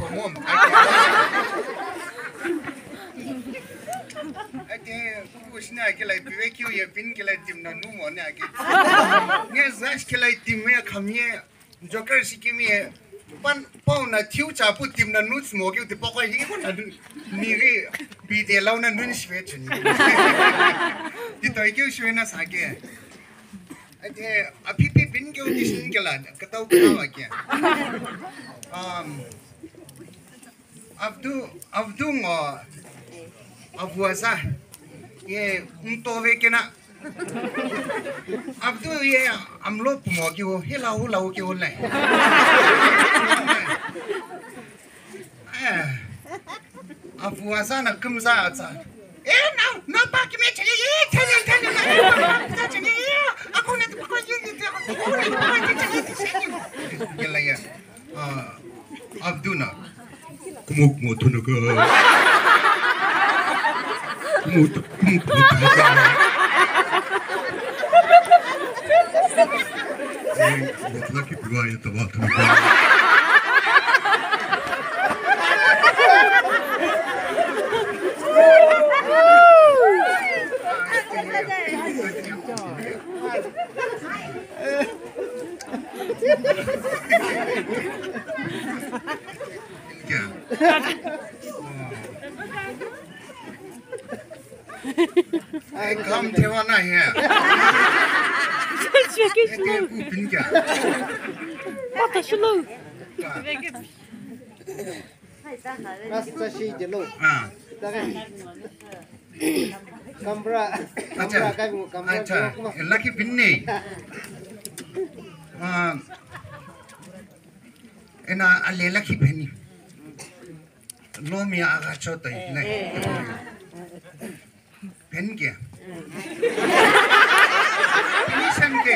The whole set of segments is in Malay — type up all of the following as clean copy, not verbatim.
mom. Ake kushna ke lai piwe kyu ye pin ke lai tim na nu mo ne ake. Ne zash ke lai tim me khamye joker sikimi pan pau na thiu cha pu tim na nu smo ke te pokoi hi ko na ni ri bi de lau na nun shwe chuni. Ti toi kyu shwe na sa ke. Ake api pi pin kyu dishin ke la ka tau ka ake. Abdu ngo abuasa ye unto ve kena Abdu ye amlo pumo ki ho hela hula ki ho le abuasa na kumza ata no pa ki me chali ye chali chali aku na ko ye ni gela ya Abdu na kumuk mo tunuga Laki bivaya tavatunu. I come to one here. What is slow? Lucky Pinny. And I lucky penny. Lomia Agachota. Penke. Penisanke.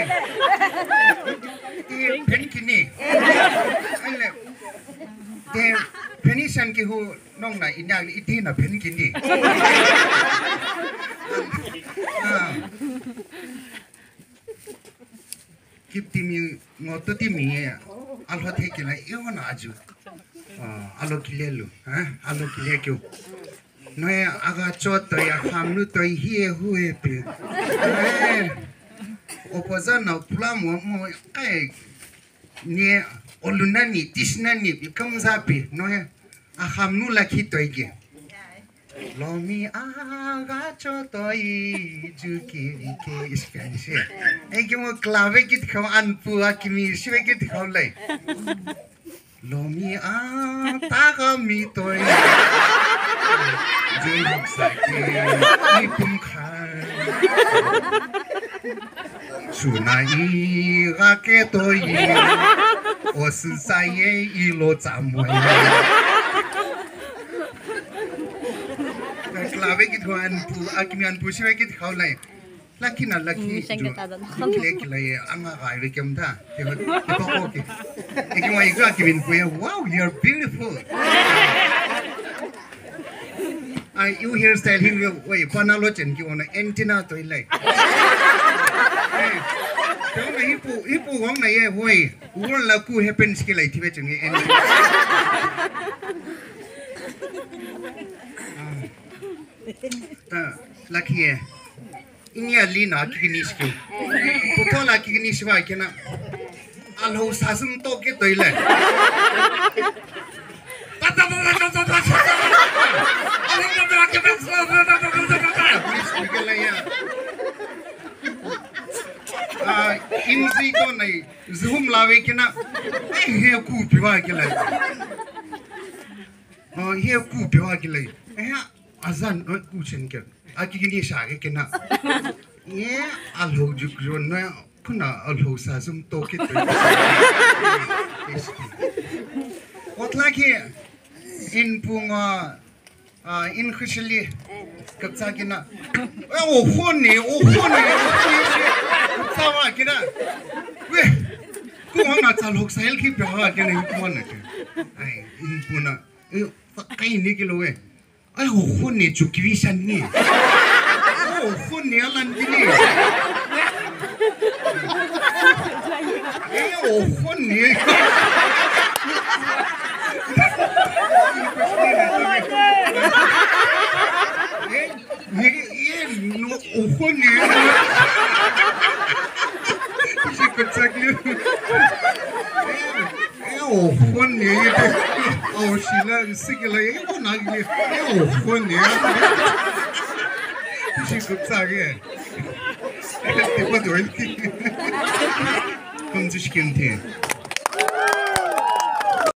Penkini. The Penisanke who long night in Itina Penkini. Keep me not to me. I'll take it like you and Aju. I'll kill you. I'll kill you. No, I got shot to your family to hear who it is. Opposana plum, near Olunani, Tishnani becomes happy. No, I have no lucky to again. Lomi, I got shot to Juki, is fancy. I give a clavic it come and Puakimi, shake it how late. Lomi, I tag me to Sunai raketoi, osusaye ilo zamwe. Klavik it one pu akimian pushwek it how like. Lucky na lucky. Lucky anga gai kemda. Okay. Ikiwa iga kimin puya. Wow, you're beautiful. You hairstyle him way panalochen ki ona antenna to ilai. Kung na hipo wang na ye way wala la ku happens ki lai tibe chung ye. Ta lucky ye. Inya lina kinis ki. Puto la kinis wa kena. Alho sasum to ke to ilai. Inzi ko nahi zoom lawe kena he ku piwa kelai he ku piwa kelai azan ku chen ke akini sha ke kena ye alho jukro na kuna alho sa zoom to ke what like here in punga in khishli kapsa kena oh hone Sawa kena, weh, kau mana calok sahel ki berapa kena itu mana ke? Ay, ini puna, pakai ini kilo weh, ay hon ni cukiwisan ni, hon ni alan gini, hon ni. 혼이. 이제 갑자기. 혼이. 신랑 시킬래 이거 나기. 혼이. 이제 갑자기. 이거 왜 이렇게. 금주시키는